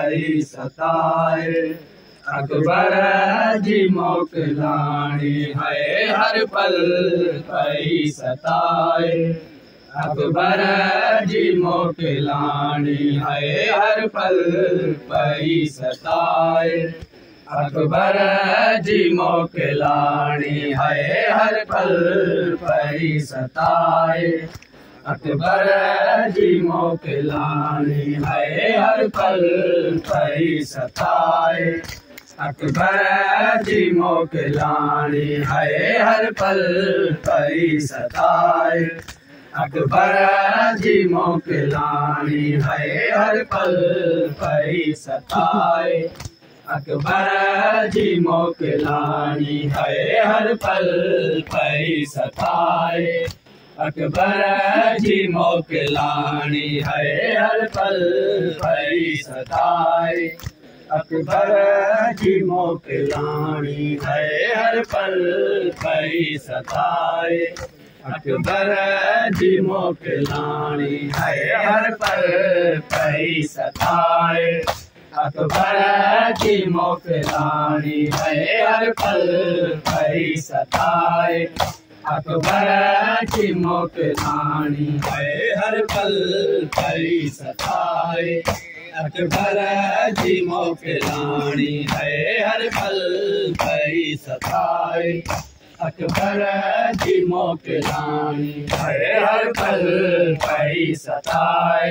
पई सताए। अकबर जी मोकिलाणी है हर पल पई सताए। अकबर जी मोकिलाणी है हर पल पई सताए। अकबर जी मोकिलाणी है हर पल पई सताए। अकबर जी मोकिलाणी है हर पल पई सताए। अकबर जी मोकिलाणी है हर पल पई सताए। अकबर जी मोकिलाणी है हर पल पई सताए। अकबर जी मोकिलाणी है हर पल पई सताए। अकबर जी मोकिलाणी है हर पल पई सताए। अकबर जी मोकिलाणी है हर पल पई सताए। अकबर जी मोकिलाणी है हर पल पई सताए। अकबर जी मोकिलाणी है हर पल पई सताए। अकबर जी मोकिलाणी है हर पल पई सताए। अकबर जी मोकिलाणी है हर पल पई सताए। अकबर जी मोकिलाणी है हर पल पई सताए।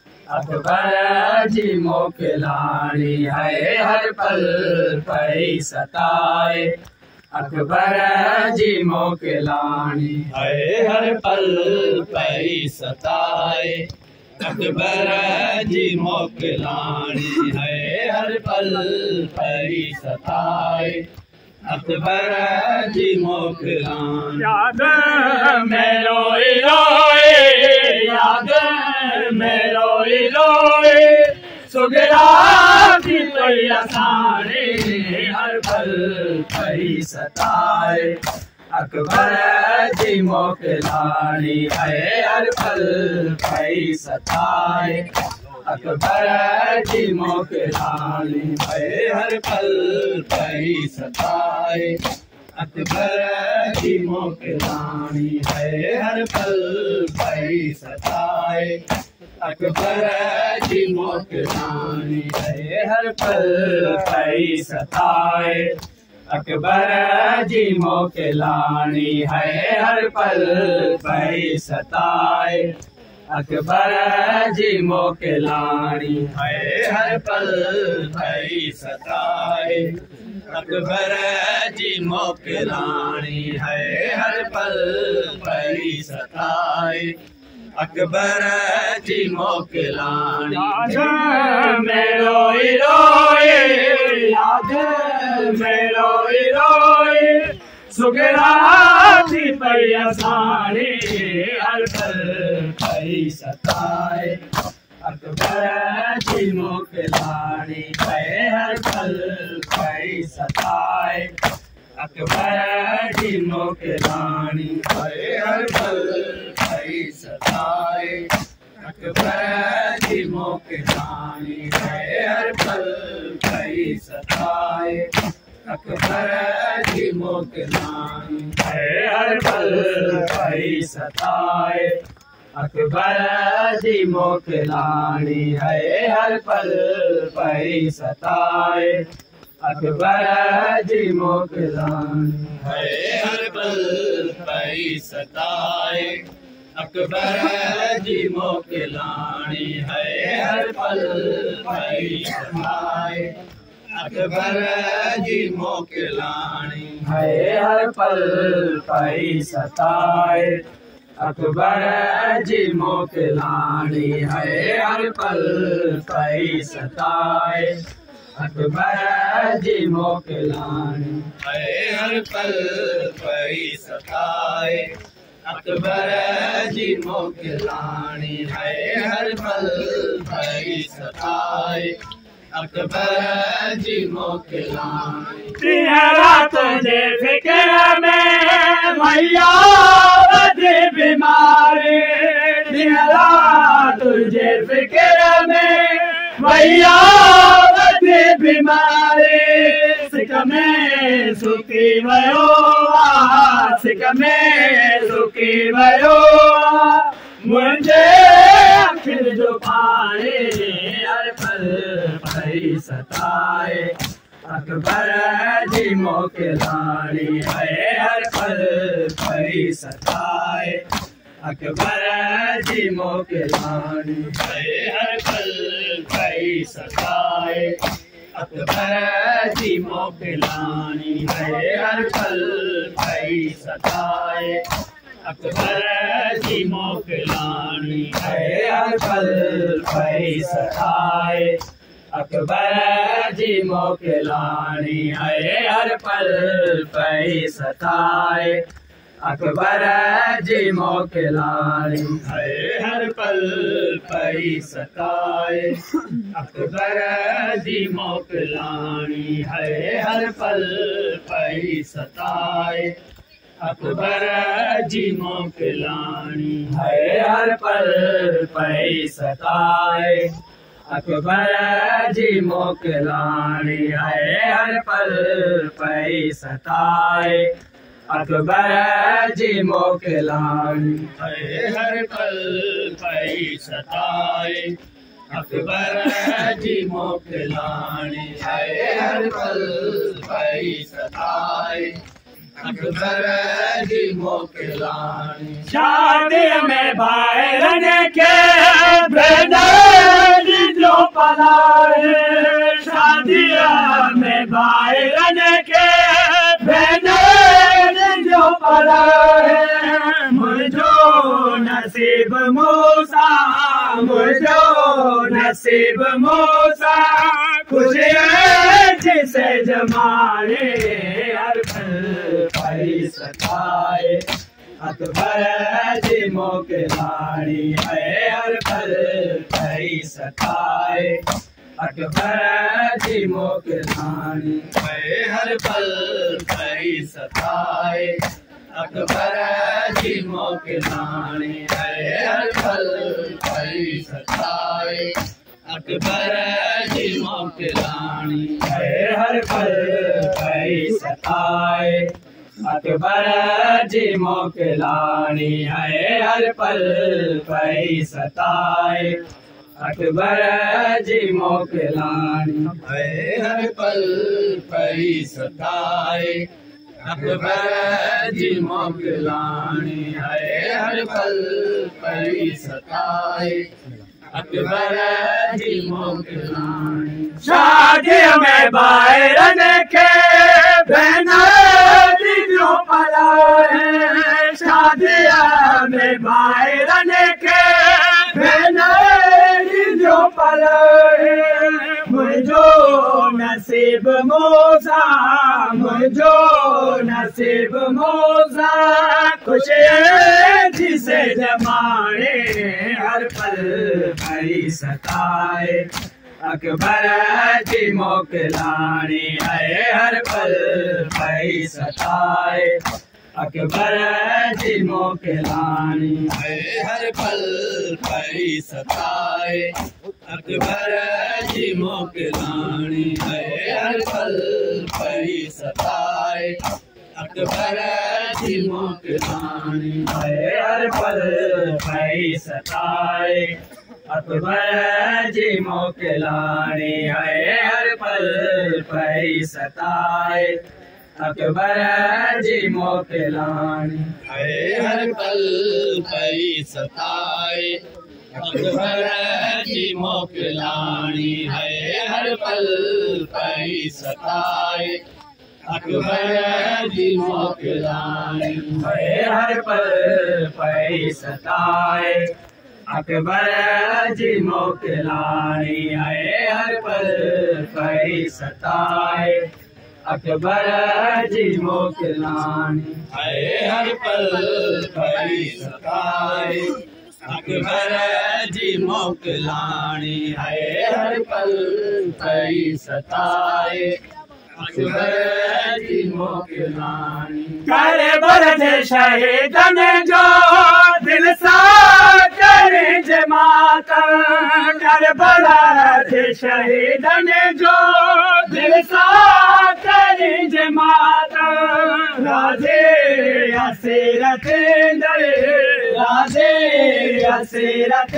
अकबर जी मोकिलाणी है हर पल पई सताए। अकबर जी मोकिलाणी है हर पल पई सताए। अकबर जी मोकिलाणी है हर पल पई सताए। अकबर जी मोकिलाणी याद में रोई रोई, याद में रोई रोई, सुगरा की कोई असानी हर पल पई सताए। अकबर जी मोकिलाणी है हर पल पई सताए। अकबर जी मोकिलाणी है हर पल पई सताए। अकबर जी मोकिलाणी है हर पल पई सताए। अकबर जी मोकिलाणी है हर पल पई सताए। अकबर जी मोकिलाणी है हर पल पई सताए। अकबर जी मोकिलाणी है हर पल पई सताए। अकबर जी मोकिलाणी है हर पल पई सताए। अकबर जी मोकिलाणी याद में रोई रोई, याद में रोई रोई, सुगरा की पई असानी हर पल पई सताए। अकबर जी मोकिलाणी है हर पल पई सताए। अकबर जी मोकिलाणी है हर पल पई सताए। अकबर जी मोकिलाणी है हर पल पई सताए। अकबर जी मोकिलाणी है हर पल पई सताए। अकबर जी मोकिलाणी है हर पल पई सताए। अकबर जी मोकिलाणी है हर पल पई सताए। अकबर जी मोकिलाणी है हर पल पई सताए। अकबर जी मोकिलाणी है हर पल पई सताए। अकबर जी मोकिलाणी है हर पल पई सताए। अकबर जी मोकिलाणी है हर पल पई सताए। अकबर जी मोकिलाणी है हर पल पई सताए। अकबर जी मोकिलाणी तुझे फिक्र में मैया बड़ी बीमारी, तुझे फिक्र में मैया बीमारी सिक में सुकी वयो सिक में सुकी वयो मुंहिंजे अखियुनि जो पाणी हर पल पई सताए अकबर जी मोकिलाणी है हर पल पई सताए अकबर जी मोकिलाणी है हर पल पई सताए अकबर जी मोकिलाणी है हर पल पई सताए अकबर जी मोकिलाणी है हर पल पई सताए अकबर जी मोकिलाणी है हर पल पई सताए अकबर जी मोकिलाणी है हर पल पई सताए अकबर जी मोकिलाणी है हर पल पई सताए अकबर जी मोकिलाणी है हर पल पई सताए अकबर जी मोकिलाणी है हर पल पई सताए अकबर जी मोकिलाणी है हर पल पई सताए अकबर जी मोकिलाणी है हर पल पई सताए अकबर जी मोकिलाणी शादी में भाइरनि खे भेनरुनि जो पलाए शादी में भाइरनि खे भेनरुनि जो पलाए मुंहिंजो नसीब मूंसां मुंहिंजो नसीब मूंसां ख़ुशी से जमाने हर पल पई सताए अकबर जी मोकिलाणी है हर पल पई सताए अकबर जी मोकिलाणी है हर पल पई सताए अकबर जी मोकिलाणी है हर पल पई सताए अकबर जी मोकिलाणी है हर पल पई सताए अकबर जी मोकिलाणी है हर पल पई सताए अकबर जी मोकिलाणी है हर पल पई सताए अकबर जी मोकिलाणी है हर पल पई सताए अकबर जी मोकिलाणी शादी में भाइरनि खे भेनरुनि जो पलाए शादी में भाइरनि खे भेनरुनि जो पलाए मुंहिंजो नसीब मूंसां मुंहिंजो नसीब मूंसां ख़ुशी से जमाने हर पल पई सताए अकबर जी मोकिलाणी है हर पल पई सताए अकबर जी मोकिलाणी है हर पल पई सताए अकबर जी मोकिलाणी है हर पल पई सताए अकबर जी मोकिलाणी है हर पल पई सताए अकबर जी मोकिलाणी है हर पल पई सताए अकबर जी मोकिलाणी है हर पल पई सताए अकबर जी मोकिलाणी है हर पल पई सताए अकबर जी मोकिलाणी है हर पल पई सताए अकबर जी मोकिलाणी है हर पल पई सताए अकबर जी मोकिलाणी है हर पल पई सताए अकबर जी मोकिलाणी है हर पल पई सताए अकबर जी मोकिलाणी करे भर जे शहीदनि जो दिल सां करे जे मातम करबला थे शहीदन जो दिल सां जे मातम राधे असीरत राधे असीरत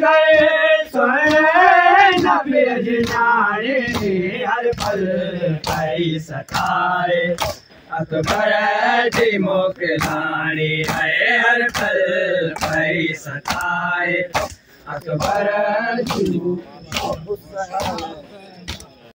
नबी जिनारे हर पल पाई सताए अकबर जी मोकलानी है हर पल पाई सताए अकबर जी